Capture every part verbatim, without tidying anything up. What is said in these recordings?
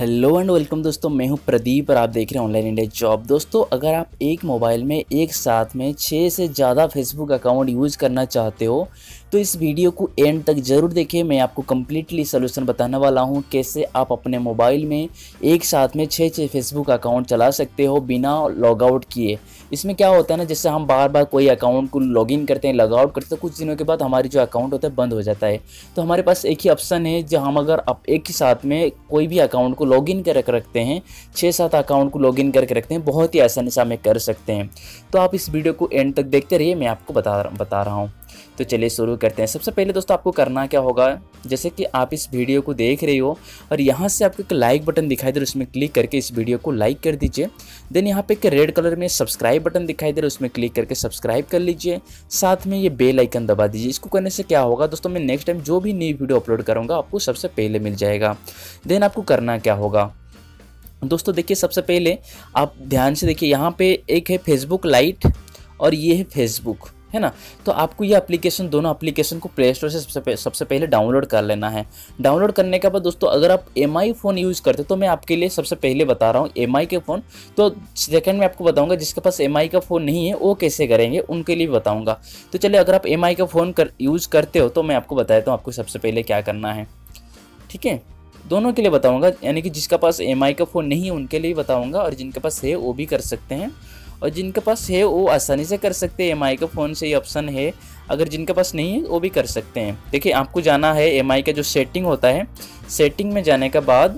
Hello and welcome दोस्तों, मैं हूं प्रदीप और आप देख रहे हैं ऑनलाइन इंडिया जॉब। दोस्तों, अगर आप एक मोबाइल में एक साथ में छः से ज़्यादा फेसबुक अकाउंट यूज़ करना चाहते हो तो इस वीडियो को एंड तक ज़रूर देखिए। मैं आपको कम्प्लीटली सोल्यूशन बताने वाला हूं कैसे आप अपने मोबाइल में एक साथ में छः छः फेसबुक अकाउंट चला सकते हो बिना लॉग आउट किए। इसमें क्या होता है ना, जैसे हम बार बार कोई अकाउंट को लॉगिन करते हैं, लॉग आउट करते हैं, कुछ दिनों के बाद हमारी जो अकाउंट होता है बंद हो जाता है। तो हमारे पास एक ही ऑप्शन है, जो हम अगर आप एक ही साथ में कोई भी अकाउंट को लॉगिन कर रखते हैं, छः सात अकाउंट को लॉगिन करके रखते हैं, बहुत ही आसानी से हमें कर सकते हैं। तो आप इस वीडियो को एंड तक देखते रहिए, मैं आपको बता बता रहा हूँ। तो चलिए शुरू करते हैं। सबसे पहले दोस्तों आपको करना क्या होगा, जैसे कि आप इस वीडियो को देख रहे हो और यहाँ से आपको एक लाइक बटन दिखाई दे रहा है, उसमें क्लिक करके इस वीडियो को लाइक कर दीजिए। देन यहाँ पे एक रेड कलर में सब्सक्राइब बटन दिखाई दे रहा है, उसमें क्लिक करके सब्सक्राइब कर लीजिए। साथ में ये बेल आइकन दबा दीजिए। इसको करने से क्या होगा दोस्तों, मैं नेक्स्ट टाइम जो भी नई वीडियो अपलोड करूँगा आपको सबसे पहले मिल जाएगा। देन आपको करना क्या होगा दोस्तों, देखिए सबसे पहले आप ध्यान से देखिए, यहाँ पे एक है फेसबुक लाइट और ये है फेसबुक, है ना। तो आपको ये एप्लीकेशन, दोनों एप्लीकेशन को प्ले स्टोर से सबसे सबसे पहले डाउनलोड कर लेना है। डाउनलोड करने के बाद दोस्तों अगर आप एम आई फ़ोन यूज़ करते हो तो मैं आपके लिए सबसे पहले बता रहा हूँ एम आई के फ़ोन। तो सेकंड में आपको बताऊँगा जिसके पास एम आई का फ़ोन नहीं है वो कैसे करेंगे, उनके लिए बताऊँगा। तो चलिए, अगर आप एम आई का फ़ोन कर यूज़ करते हो तो मैं आपको बताता हूँ आपको सबसे पहले क्या करना है। ठीक है, दोनों के लिए बताऊंगा, यानी कि जिसका पास एम आई का फ़ोन नहीं है उनके लिए बताऊंगा, और जिनके पास है वो भी कर सकते हैं, और जिनके पास है वो आसानी से कर सकते हैं। एम आई का फ़ोन से ये ऑप्शन है, अगर जिनके पास नहीं है वो भी कर सकते हैं। देखिए, आपको जाना है एम आई का जो सेटिंग होता है, सेटिंग में जाने के बाद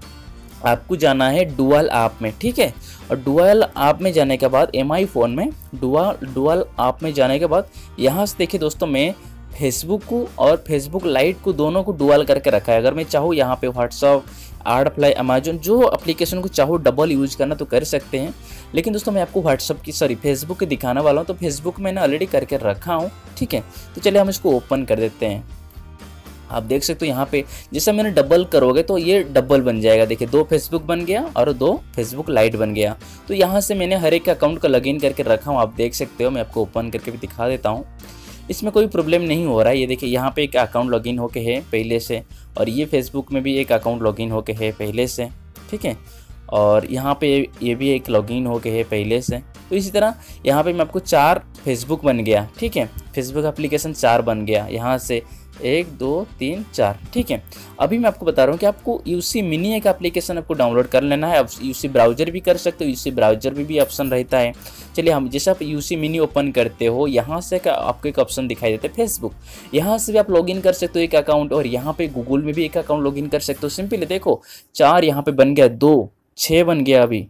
आपको जाना है डुअल ऐप में। ठीक है, और डुअल ऐप में जाने के बाद एम आई फ़ोन में डुअल डुअल ऐप में जाने के बाद यहाँ से देखिए दोस्तों, मैं फेसबुक को और फेसबुक लाइट को दोनों को डुअल करके रखा है। अगर मैं चाहूँ यहाँ पे व्हाट्सअप, आड फ्लाई, अमेजोन, जो एप्लीकेशन को चाहूँ डबल यूज़ करना तो कर सकते हैं। लेकिन दोस्तों मैं आपको व्हाट्सअप की सॉरी फेसबुक की दिखाने वाला हूँ, तो फेसबुक मैंने ऑलरेडी करके रखा हूँ। ठीक है, तो चलिए हम इसको ओपन कर देते हैं। आप देख सकते हो यहाँ पे जैसे मैंने डबल करोगे तो ये डबल बन जाएगा। देखिए, दो फेसबुक बन गया और दो फेसबुक लाइट बन गया। तो यहाँ से मैंने हर एक अकाउंट का लॉगिन करके रखा हूँ, आप देख सकते हो। मैं आपको ओपन करके भी दिखा देता हूँ, इसमें कोई प्रॉब्लम नहीं हो रहा है। ये देखिए, यहाँ पे एक अकाउंट लॉगिन होके है पहले से, और ये फेसबुक में भी एक अकाउंट लॉगिन होके है पहले से। ठीक है, और यहाँ पे ये भी एक लॉगिन होके है पहले से। तो इसी तरह यहाँ पे मैं आपको चार फेसबुक बन गया। ठीक है, फेसबुक एप्लीकेशन चार बन गया, यहाँ से एक दो तीन चार। ठीक है, अभी मैं आपको बता रहा हूँ कि आपको यूसी मिनी एक एप्लीकेशन आपको डाउनलोड कर लेना है। आप यूसी ब्राउजर भी कर सकते हो, यूसी ब्राउजर में भी ऑप्शन रहता है। चलिए, हम जैसे आप यूसी मिनी ओपन करते हो, यहाँ से आपको एक ऑप्शन दिखाई देता है फेसबुक, यहाँ से भी आप लॉगिन कर सकते हो एक अकाउंट, और यहाँ पे गूगल में भी एक अकाउंट लॉगिन कर सकते हो। सिंपली देखो, चार यहाँ पे बन गया, दो छः बन गया, अभी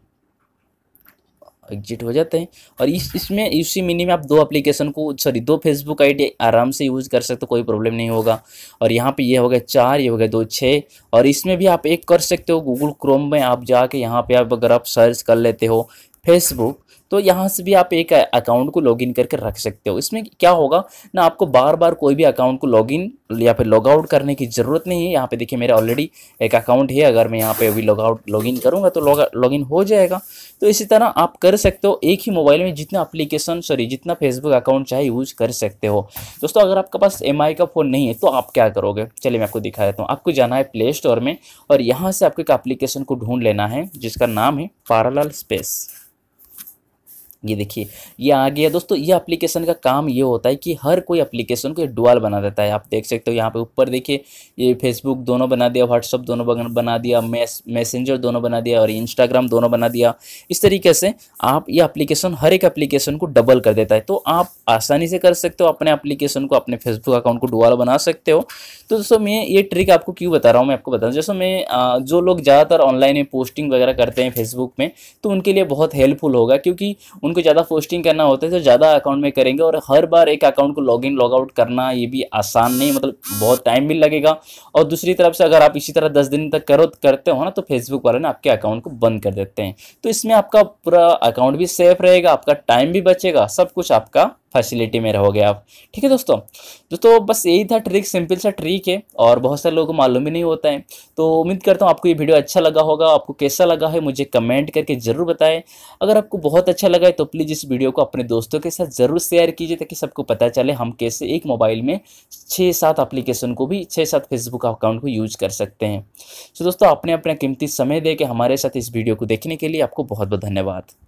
एग्जिट हो जाते हैं। और इस इसमें यूसी मिनी में आप दो एप्लीकेशन को सॉरी दो फेसबुक आईडी आराम से यूज़ कर सकते हो, कोई प्रॉब्लम नहीं होगा। और यहाँ पे ये हो गया चार, ये हो गया दो, छः। और इसमें भी आप एक कर सकते हो, गूगल क्रोम में आप जाके यहाँ पे आप अगर आप सर्च कर लेते हो फेसबुक, तो यहाँ से भी आप एक अकाउंट को लॉगिन करके रख सकते हो। इसमें क्या होगा ना, आपको बार बार कोई भी अकाउंट को लॉगिन या फिर लॉग आउट करने की ज़रूरत नहीं है। यहाँ पे देखिए, मेरा ऑलरेडी एक अकाउंट है, अगर मैं यहाँ पे अभी लॉग आउट लॉगिन करूँगा तो लॉग लॉगिन हो जाएगा। तो इसी तरह आप कर सकते हो, एक ही मोबाइल में जितना एप्लीकेशन सॉरी जितना फेसबुक अकाउंट चाहे यूज़ कर सकते हो। दोस्तों, अगर आपके पास एम आई का फ़ोन नहीं है तो आप क्या करोगे, चलिए मैं आपको दिखा देता हूँ। आपको जाना है प्ले स्टोर में, और यहाँ से आपको एक एप्लीकेशन को ढूंढ लेना है जिसका नाम है पैरेलल स्पेस। ये देखिए, ये आ गया दोस्तों। ये एप्लीकेशन का काम ये होता है कि हर कोई एप्लीकेशन को डुअल बना देता है। आप देख सकते हो यहाँ पे ऊपर देखिए, ये फेसबुक दोनों बना दिया, व्हाट्सअप दोनों बना दिया, मैस मैसेंजर दोनों बना दिया, और इंस्टाग्राम दोनों बना दिया। इस तरीके से आप ये एप्लीकेशन हर एक एप्लीकेशन को डबल कर देता है। तो आप आसानी से कर सकते हो, अपने एप्लीकेशन को, अपने फेसबुक अकाउंट को डुअल बना सकते हो। तो दोस्तों मैं ये ट्रिक आपको क्यों बता रहा हूँ, मैं आपको बता दूँ, जैसे मैं जो लोग ज़्यादातर ऑनलाइन में पोस्टिंग वगैरह करते हैं फेसबुक में, तो उनके लिए बहुत हेल्पफुल होगा, क्योंकि उनको ज़्यादा पोस्टिंग करना होता है तो ज़्यादा अकाउंट में करेंगे, और हर बार एक अकाउंट को लॉगिन लॉग आउट करना ये भी आसान नहीं, मतलब बहुत टाइम भी लगेगा। और दूसरी तरफ से अगर आप इसी तरह दस दिन तक करो करते हो ना, तो फेसबुक वाले ना आपके अकाउंट को बंद कर देते हैं। तो इसमें आपका पूरा अकाउंट भी सेफ रहेगा, आपका टाइम भी बचेगा, सब कुछ आपका फैसिलिटी में रहोगे आप। ठीक है दोस्तों, दोस्तों बस यही था ट्रिक, सिंपल सा ट्रिक है और बहुत सारे लोगों को मालूम भी नहीं होता है। तो उम्मीद करता हूँ आपको ये वीडियो अच्छा लगा होगा। आपको कैसा लगा है मुझे कमेंट करके ज़रूर बताएं। अगर आपको बहुत अच्छा लगा है तो प्लीज़ इस वीडियो को अपने दोस्तों के साथ ज़रूर शेयर कीजिए, ताकि सबको पता चले हम कैसे एक मोबाइल में छः सात एप्लीकेशन को भी, छः सात फेसबुक अकाउंट को यूज कर सकते हैं। तो दोस्तों, आपने अपना कीमती समय दे के हमारे साथ इस वीडियो को देखने के लिए आपको बहुत बहुत धन्यवाद।